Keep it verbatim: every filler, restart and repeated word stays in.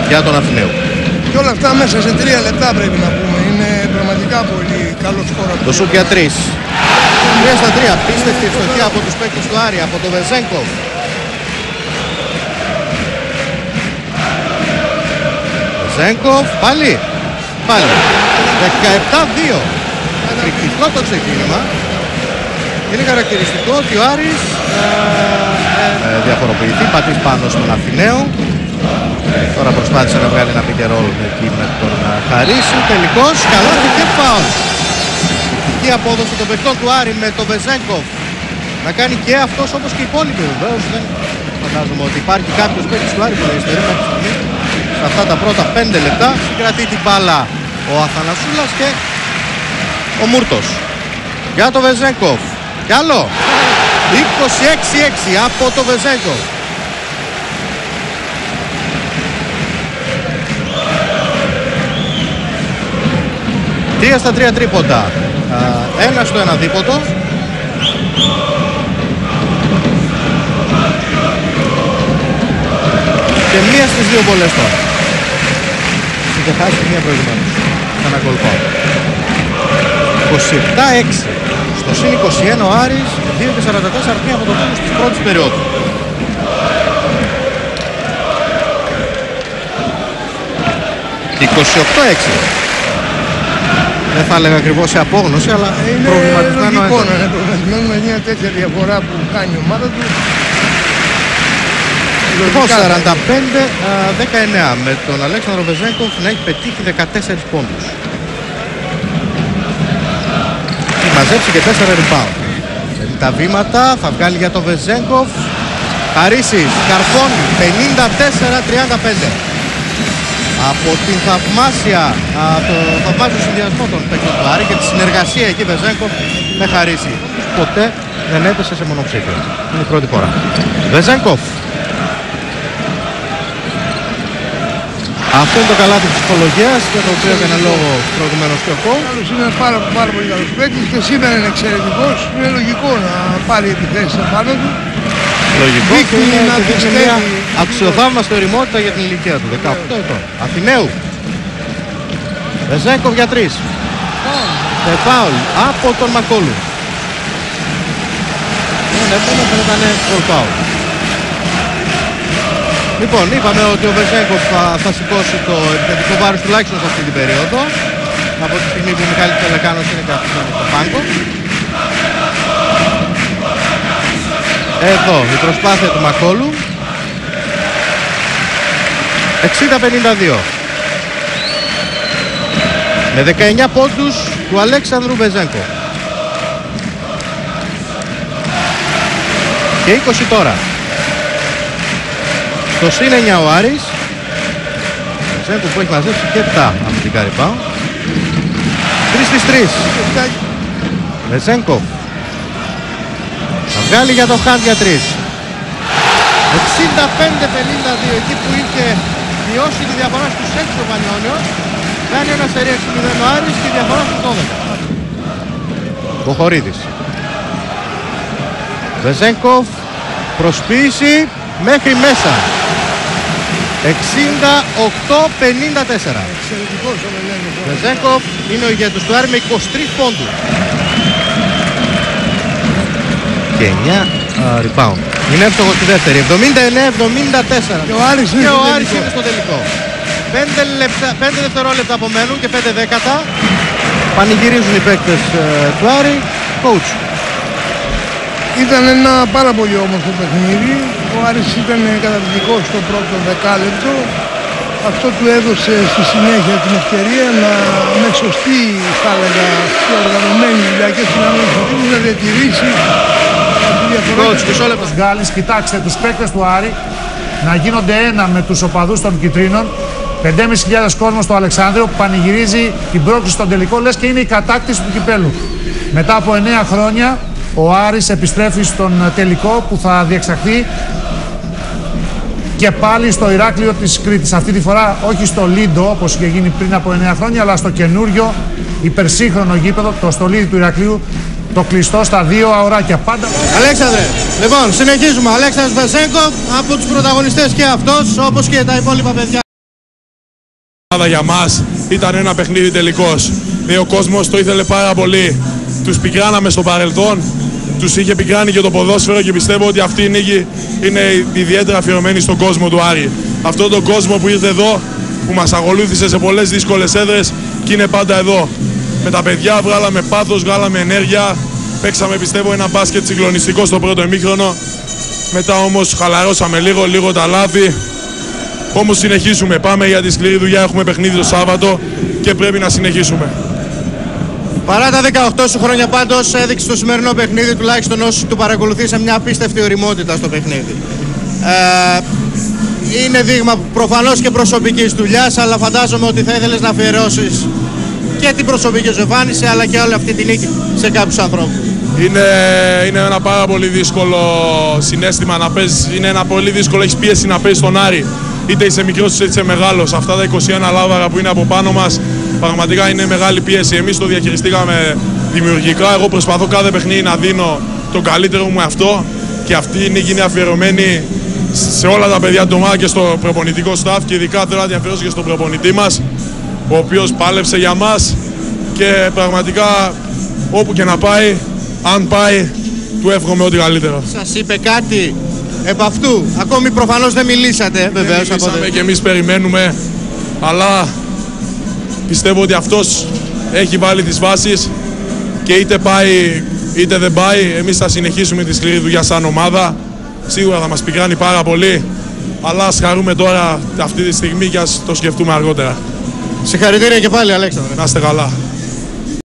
για τον Αθηναίο. Και όλα αυτά μέσα σε τρία λεπτά πρέπει να πούμε. Είναι πραγματικά πολύ καλό σκορ. Το σουτ για τρεις. τρία στα τρία. Πίστευτη ευστοχή από τους παίκτες του Άρη, από τον Βεζένκοφ. Βεζένκοφ, πάλι. Πάλι. δεκαεπτά δύο. Εκρηκτικό το ξεκίνημα. Είναι χαρακτηριστικό ότι ο Άρης ε, ε, ε, διαφοροποιηθεί, πατήσει πάνω στον Αθηναίο. Τώρα προσπάθησε να βγάλει ένα pick and roll εκεί με τον Χαρίση. Τελικώς καλάθι και φάουλ. Η απόδοση των παιχτών του Άρη με τον Βεζένκοφ να κάνει και αυτός όπως και οι υπόλοιποι. Βεβαίως δεν φαντάζομαι ότι υπάρχει κάποιος παίκτης του Άρη που θα υστερεί μέχρι στιγμή. Σε αυτά τα πρώτα πέντε λεπτά συγκρατεί την μπάλα ο Αθανασούλας και ο Μούρτος. Για τον Βεζένκοφ. Κι άλλο. είκοσι έξι έξι από τον Βεζένκοφ. Τρία στα τρία τρίποντα. Ένα στο ένα δίποτο. Και μία στις δύο βολές τώρα. Είχε χάσει μία προηγουμένως. Ξανακολουθώ. είκοσι επτά έξι. Στο συν είκοσι ένα ο Άρης. δύο και σαράντα τέσσερα πριν από το τέλος της πρώτης περίοδου. είκοσι οκτώ έξι. Δεν θα έλεγα ακριβώς σε απόγνωση, αλλά είναι προβληματισμένο. λογικό να είναι προβληματισμένο με μια τέτοια διαφορά που κάνει η ομάδα του. Λοιπόν, σαράντα πέντε δεκαεννέα με τον Αλέξανδρο Βεζένκοφ να έχει πετύχει δεκατέσσερις πόντους. Έχει μαζέψει και τέσσερα rebound. Τα βήματα θα βγάλει για τον Βεζένκοφ. Χαρίσης, καρφώνει, πενήντα τέσσερα τριάντα πέντε. Από την θαυμάσια, το θαυμάσιο συνδυασμό των παίκτων του Άρη και τη συνεργασία εκεί Βεζένκοφ με Χαρίση. Ποτέ δεν έπεσε σε μονοψήφιο. Είναι η πρώτη φορά. Βεζένκοφ. Αυτό είναι το καλάθι ψυχολογίας για το οποίο έκανε λόγο προηγουμένως και ο Κο. Είναι ένας πάρα, πάρα πολύ καλός παίκτης και σήμερα είναι εξαιρετικός. Είναι λογικό να πάρει επιθέσεις απάνω του. Λογικό και είναι να δείξει μια αξιοθαύμαστη ωριμότητα για την ηλικία του. δεκαοκτώ ετών. Αθηναίου. Βεζένκοφ για τρεις. Και φάουλ από τον Μακόλου. Δεν έπρεπε να ήταν γκολ φάουλ. Λοιπόν, είπαμε ότι ο Βεζένκοφ θα, θα σηκώσει το επιθετικό βάρος τουλάχιστον σε αυτή την περίοδο. Από τη στιγμή που ο Μιχάλης Τελεκάνος είναι καθισμένος στο πάγκο. Εδώ η προσπάθεια του Μακόλου. εξήντα πενήντα δύο. Με δεκαεννέα πόντους του Αλέξανδρου Βεζένκοφ. Και είκοσι τώρα. Στο συν εννέα ο Άρης. Βεζένκοφ που έχει μαζέψει και επτά αμυντικά rebound. τρεις στις τρεις. Βεζένκοφ. Θα βγάλει για το Χάντ για τρεις. εξήντα πέντε πενήντα δύο. Εκεί που είχε μειώσει τη διαφορά στους έξι ο Πανιόνιος. Κάνει ένα σερί έξι μηδέν ο Άρης και η διαφορά στους δώδεκα. Κοχορίδης. Βεζένκοφ. Προσποίηση μέχρι μέσα. εξήντα οκτώ πενήντα τέσσερα. Εξαιρετικός ο Βεζένκοφ είναι ο ηγέτης του Άρη με είκοσι τρεις πόντους. Και εννέα uh, rebound. Είναι εύστοχος στη δεύτερη. εβδομήντα εννέα εβδομήντα τέσσερα. Και ο Άρης είναι, και ο Άρης είναι στο τελικό. πέντε δευτερόλεπτα απομένουν και πέντε δέκατα. Πανηγυρίζουν οι παίκτες uh, του Άρη. Coach. Ήταν ένα πάρα πολύ όμορφο παιχνίδι. Ο Άρης ήταν καταπληκτικός στο πρώτο δεκάλεπτο. Αυτό του έδωσε στη συνέχεια την ευκαιρία να με σωστή, θα έλεγα, πιο οργανωμένη δουλειά και στην αμήνη να διατηρήσει τη διαφορά. Coach, μισό λεπτό. Γκάλης, κοιτάξτε τους παίκτες του Άρη να γίνονται ένα με τους οπαδούς των Κιτρίνων. πέντε χιλιάδες πεντακόσιοι κόσμος στο Αλεξάνδριο που πανηγυρίζει την πρόκληση στον τελικό, λες και είναι η κατάκτηση του κυπέλου. Μετά από εννέα χρόνια ο Άρης επιστρέφει στον τελικό που θα διεξαχθεί και πάλι στο Ηράκλειο της Κρήτης. Αυτή τη φορά όχι στο Λίντο όπως είχε γίνει πριν από εννέα χρόνια, αλλά στο καινούριο υπερσύγχρονο γήπεδο, το στολίδι του Ηρακλείου, το κλειστό στα δύο αωράκια. Πάντα. Αλέξανδρε, λοιπόν, συνεχίζουμε. Αλέξανδρος Βεζένκοφ από τους πρωταγωνιστές και αυτός, όπως και τα υπόλοιπα παιδιά. για μας. Ήταν ένα παιχνίδι τελικός. Ο κόσμος το ήθελε πάρα πολύ. Τους πικράναμε στο παρελθόν, τους είχε πικράνει και το ποδόσφαιρο και πιστεύω ότι αυτή η νίκη είναι ιδιαίτερα αφιερωμένη στον κόσμο του Άρη. Αυτόν τον κόσμο που ήρθε εδώ, που μας ακολούθησε σε πολλές δύσκολες έδρες και είναι πάντα εδώ. Με τα παιδιά βγάλαμε πάθος, βγάλαμε ενέργεια, παίξαμε πιστεύω ένα μπάσκετ συγκλονιστικό στο πρώτο ημίχρονο. Μετά όμως χαλαρώσαμε λίγο, λίγο τα λάθη. Όμως συνεχίζουμε, πάμε για τη σκληρή δουλειά, έχουμε παιχνίδι το Σάββατο και πρέπει να συνεχίσουμε. Παρά τα δεκαοκτώ σου χρόνια πάντως έδειξε το σημερινό παιχνίδι, τουλάχιστον όσοι του παρακολουθήσαν, μια απίστευτη ωριμότητα στο παιχνίδι. Ε, είναι δείγμα προφανώς και προσωπικής δουλειάς, αλλά φαντάζομαι ότι θα ήθελες να αφιερώσεις και την προσωπική σου εμφάνιση αλλά και όλη αυτή τη νίκη σε κάποιους ανθρώπους. Είναι, είναι ένα πάρα πολύ δύσκολο συναίσθημα να παίζεις, είναι ένα πολύ δύσκολο, έχεις πίεση να παίζεις στον Άρη. Είτε είσαι μικρός είτε είσαι μεγάλος. Αυτά τα είκοσι ένα λάβαρα που είναι από πάνω μας πραγματικά είναι μεγάλη πίεση. Εμείς το διαχειριστήκαμε δημιουργικά. Εγώ προσπαθώ κάθε παιχνίδι να δίνω το καλύτερο μου αυτό και αυτή η νίκη είναι αφιερωμένη σε όλα τα παιδιά του ομάδα και στο προπονητικό staff και ειδικά θέλω να την αφιερώσω και στον προπονητή μας, ο οποίος πάλεψε για μας και πραγματικά όπου και να πάει, αν πάει, του εύχομαι ό,τι καλύτερο. Σας είπε κάτι επ' αυτού? Ακόμη προφανώς δεν μιλήσατε, βεβαίως. Δεν μιλήσαμε και εμείς περιμένουμε, αλλά πιστεύω ότι αυτός έχει βάλει τις βάσεις και είτε πάει είτε δεν πάει, εμείς θα συνεχίσουμε τη σκληρή δουλειά σαν ομάδα. Σίγουρα θα μας πικράνει πάρα πολύ, αλλά ας χαρούμε τώρα αυτή τη στιγμή και ας το σκεφτούμε αργότερα. Συγχαρητήρια και πάλι, Αλέξανδρε. Να είστε καλά.